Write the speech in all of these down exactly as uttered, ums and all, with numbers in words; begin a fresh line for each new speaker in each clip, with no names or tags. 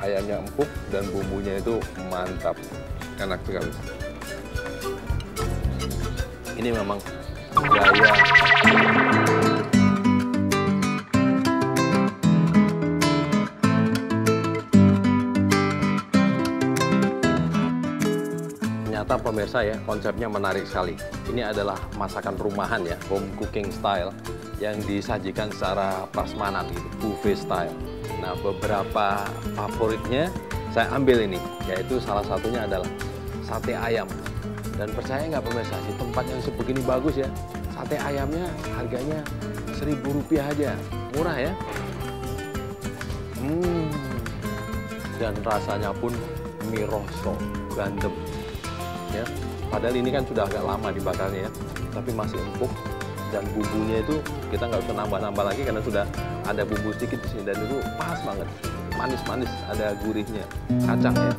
ayamnya empuk dan bumbunya itu mantap, enak sekali. Ini memang gaya ternyata pemirsa ya, konsepnya menarik sekali. Ini adalah masakan rumahan ya, home cooking style yang disajikan secara prasmanan gitu, buffet style. Nah, beberapa favoritnya saya ambil ini, yaitu salah satunya adalah sate ayam. Dan percaya nggak pemirsa, di tempat yang sebegini bagus ya, sate ayamnya harganya seribu rupiah aja, murah ya. Hmm, dan rasanya pun mie rosso, gandem. Ya, padahal ini kan sudah agak lama dibakarnya ya, tapi masih empuk dan bumbunya itu kita nggak usah nambah-nambah lagi karena sudah ada bumbu sedikit di sini dan itu pas banget, manis-manis, ada gurihnya kacang ya.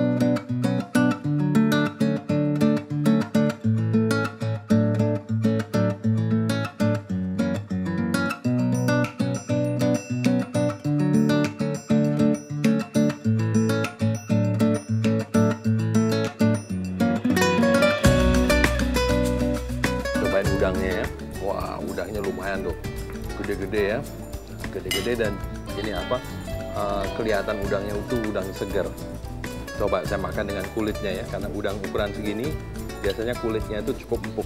Udangnya ya, wah udangnya lumayan tuh, gede-gede ya, gede-gede dan ini apa, uh, kelihatan udangnya itu udang segar. Coba saya makan dengan kulitnya ya, karena udang ukuran segini biasanya kulitnya itu cukup empuk.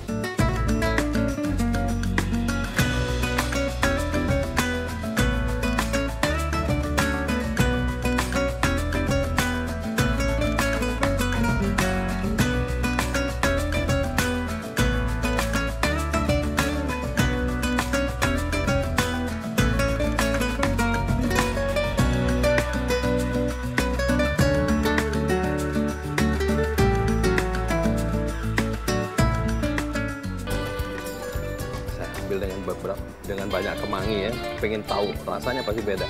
Dengan beberapa dengan banyak kemangi ya, pengen tahu rasanya pasti beda.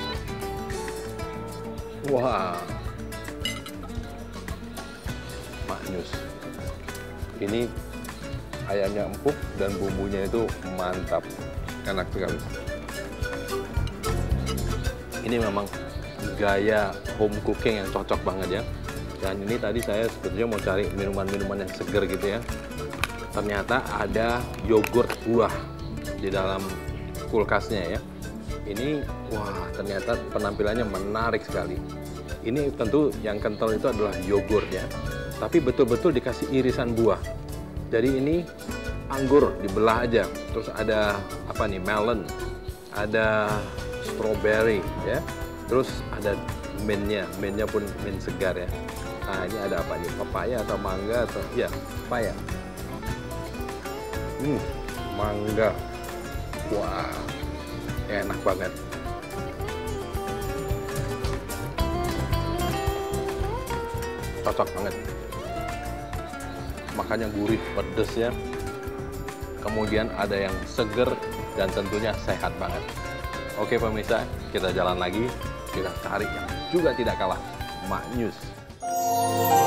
Wah, maknyus. Ini ayamnya empuk dan bumbunya itu mantap, enak sekali. Ini memang gaya home cooking yang cocok banget ya. Dan ini tadi saya sebetulnya mau cari minuman-minuman yang seger gitu ya. Ternyata ada yogurt buah di dalam kulkasnya ya. Ini wah ternyata penampilannya menarik sekali. Ini tentu yang kental itu adalah yogurt ya, tapi betul-betul dikasih irisan buah. Jadi ini anggur dibelah aja, terus ada apa nih, melon, ada strawberry ya, terus ada mintnya, mintnya pun mint segar ya. Nah ini ada apa nih, pepaya atau mangga atau ya pepaya. Hmm, mangga. Wah, enak banget. Cocok banget. Makanya gurih, pedes ya. Kemudian ada yang seger dan tentunya sehat banget. Oke pemirsa, kita jalan lagi. Kita cari yang juga tidak kalah, maknyus.